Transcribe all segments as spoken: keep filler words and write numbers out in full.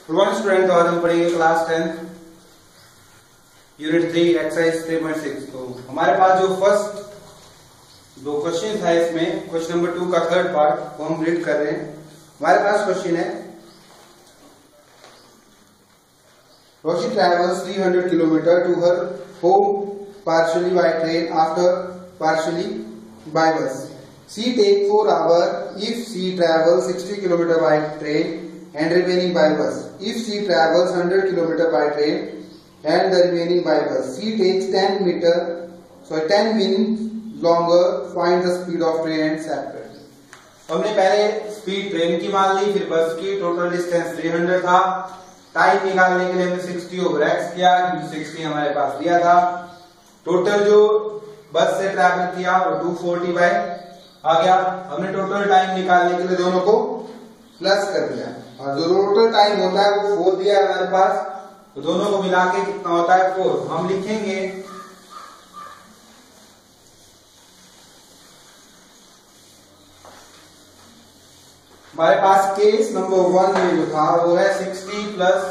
Good morning student. तो आज हम पढ़ेंगे class tenth unit three exercise three point six. तो हमारे पास जो फर्स्ट दो क्वेश्चन है इसमें क्वेश्चन नंबर टू का थर्ड पार्ट को हम रीड कर रहे हैं। हमारे पास क्वेश्चन है Roshi travels three hundred kilometre to her home partially by train after partially by bus. She take four hours if she travels sixty kilometers by train and remaining by bus. If she travels one hundred kilometers by train and the remaining by bus, she takes ten meter, so ten minutes longer. Find the speed of train and separate. हमने पहले speed train की मान ली, फिर bus की। Total distance three hundred था। Time निकालने के लिए हमने सिक्सटी ओवर एक्स किया क्योंकि सिक्सटी हमारे पास दिया था। टोटल जो बस से ट्रैवल किया वो टू फोर्टी बाय आ गया। हमने टोटल टाइम निकालने के लिए दोनों को प्लस कर दिया और जो टोटल टाइम होता है वो फोर दिया है हमारे पास, तो दोनों को मिला के कितना होता है फोर। हम लिखेंगे हमारे पास केस नंबर वन में जो था वो है sixty plus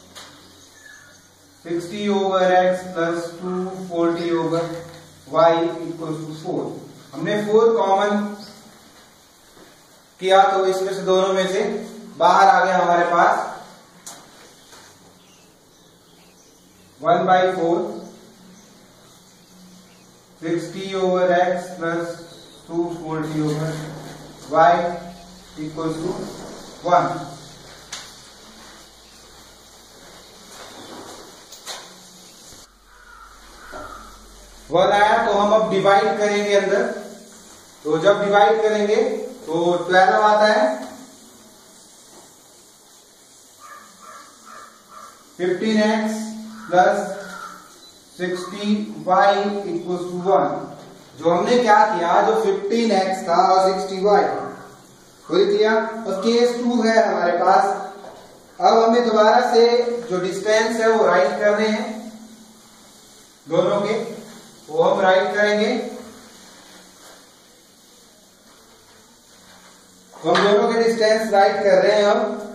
sixty over x plus two forty over y equal to four. हमने फोर कॉमन किया तो इसमें से दोनों में से बाहर आ गया हमारे पास one by four sixty over x plus two forty over y equal to one. One आया तो हम अब डिवाइड करेंगे अंदर। तो जब डिवाइड करेंगे तो ट्वेल्व आता है, fifteen x plus sixty y equal to one. जो हमने क्या किया, जो फिफ्टीन एक्स था और सिक्सटी वाई वो लिख लिया। और केस टू है हमारे पास। अब हमें दोबारा से जो डिस्टेंस है वो राइट करने हैं दोनों के, वो हम राइट करेंगे। हम दोनों के डिस्टेंस राइट कर रहे हैं। अब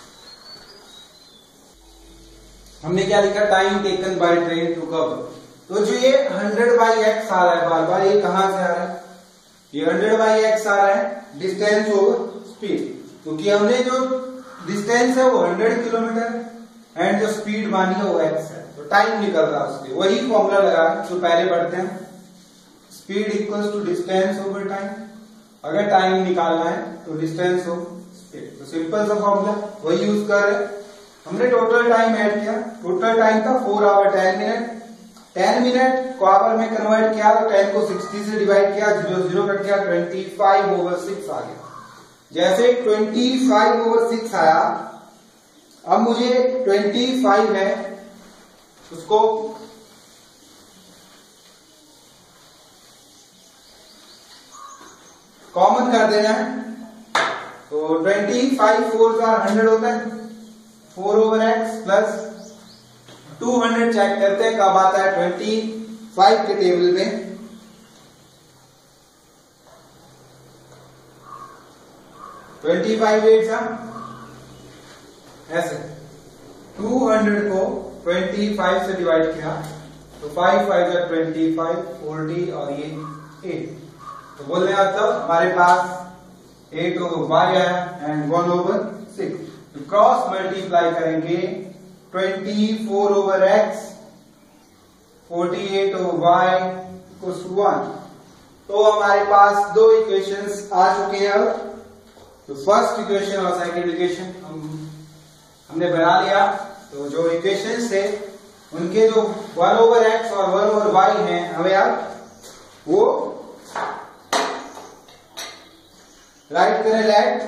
हमने क्या लिखा, time taken by train to cover. तो जो ये हंड्रेड बाई एक्स आ रहा है बार बार, ये कहां से आ रहा है, ये हंड्रेड बाई एक्स आ रहा है डिस्टेंस ओवर स्पीड, क्योंकि हमने जो डिस्टेंस है वो हंड्रेड किलोमीटर एंड जो स्पीड मानी है वो एक्स है, तो टाइम निकल रहा है उसके। वही फॉर्मूला लगा जो पहले पढ़ते हैं, speed equals to distance over time. अगर टाइम निकालना है तो डिस्टेंस ओवर स्पीड, तो सिंपल सा फॉर्मूला वही यूज कर रहे हैं। हमने टोटल टाइम ऐड किया। टोटल टाइम था four hour ten minute. Ten minute को आवर में कन्वर्ट किया तो टेन को सिक्सटी से डिवाइड किया, जीरो जीरो कट गया, ट्वेंटी फाइव ओवर सिक्स आ गया। जैसे ट्वेंटी फाइव ओवर सिक्स आया, अब मुझे ट्वेंटी फाइव है उसको कॉमन कर देना है। तो ट्वेंटी फाइव फोर का हंड्रेड होता है, four over x plus two hundred check करते हैं कब आता है ट्वेंटी फाइव के टेबल में। ट्वेंटी फाइव एट सा ऐसे टू हंड्रेड को ट्वेंटी फाइव से डिवाइड किया तो फाइव फाइव या ट्वेंटी फाइव फोर्टी और ये एट। तो बोलने का मतलब हमारे पास एट ओवर वाई है एंड वन ओवर सिक्स। तो क्रॉस मल्टीप्लाई करेंगे twenty four over x forty eight over y equals to one. तो हमारे पास दो इक्वेशंस आ चुके हैं। अब तो फर्स्ट इक्वेशन और सेकंड इक्वेशन हम हमने बना लिया। तो जो इक्वेशंस थे उनके जो वन ओवर एक्स और वन ओवर वाई हैं, हमें आप वो राइट करें। Let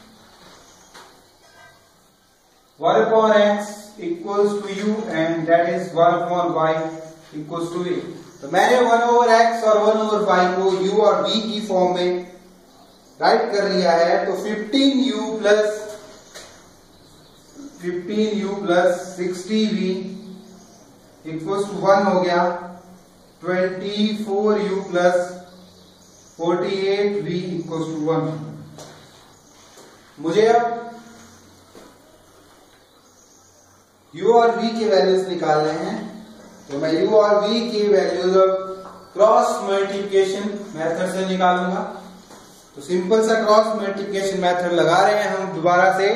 one upon x equals to u and that is one upon y equals to a. तो मैंने वन ओवर एक्स और वन ओवर वाई को यू और वी की फॉर्म में राइट कर लिया है। तो fifteen u plus fifteen u plus sixty v equals to one हो गया। Twenty four you plus forty eight v equals to one. मुझे अब u और v के वैल्यूज निकालने हैं, तो मैं u और v की वैल्यूज क्रॉस मल्टीप्लिकेशन मेथड से निकालूंगा। तो सिंपल सा क्रॉस मल्टीप्लिकेशन मेथड लगा रहे हैं हम दोबारा से।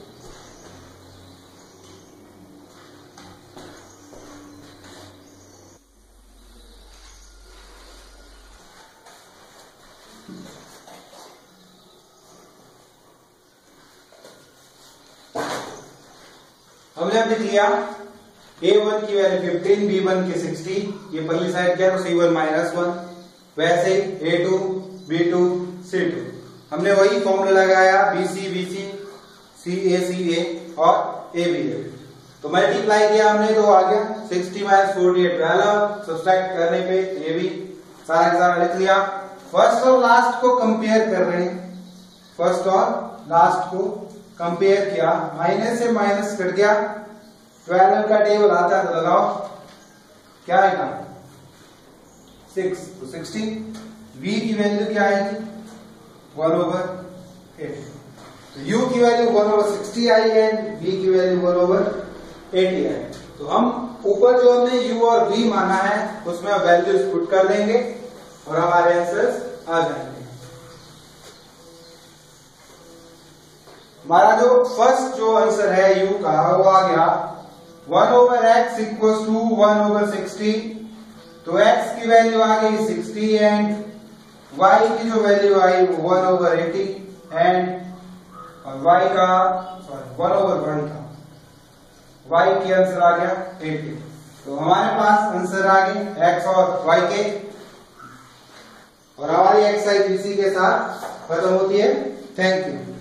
हमने अब लिख लिया ए वन की वैल्यू फिफ्टीन, बी वन की सिक्सटी, ये पहली साइड क्या है तो सी वन माइनस वन, वैसे ही a two, b two, c two. हमने वही फॉर्मूला लगाया बी सी बी सी, सी ए सी ए और ए बी ए। तो मल्टीप्लाई किया हमने तो आ गया sixty minus forty eight, subtract करने पे ए बी सारा का सारा लिख लिया। फर्स्ट और लास्ट को कंपेयर कर रहे हैं, फर्स्ट और लास्ट को कंपेयर किया, माइनस से माइनस कट गया, ट्वेल्व का टेबल आता है तो लगाओ, क्या आएगा सिक्स, तो सिक्सटी। v की वैल्यू क्या आएगी वन ओवर एट, तो u की वैल्यू वन ओवर सिक्सटी आई एंड v की वैल्यू वन ओवर एटी आई। तो हम ऊपर जो हमने u और v माना है उसमें वैल्यूज पुट कर देंगे और हमारे आंसर्स आ जाएंगे। हमारा जो फर्स्ट जो आंसर है u का वो आ गया one over x equal to one over sixty, तो x की वैल्यू आ गई सिक्सटी एंड y की जो वैल्यू आई वो one over eighty and y का सॉरी वन ओवर वन था, y की आंसर आ गया एटी। तो हमारे पास आंसर आ गए x और y के, और हमारी एक्सरसाइज इसी के साथ खत्म होती है। Thank you.